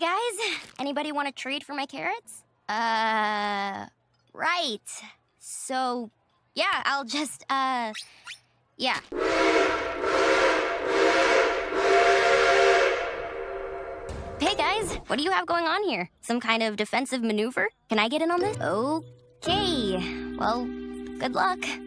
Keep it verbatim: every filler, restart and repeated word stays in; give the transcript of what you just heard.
guys, anybody want a trade for my carrots? Uh, right. So, yeah, I'll just, uh, yeah. Hey guys, what do you have going on here? Some kind of defensive maneuver? Can I get in on this? Okay, well, good luck.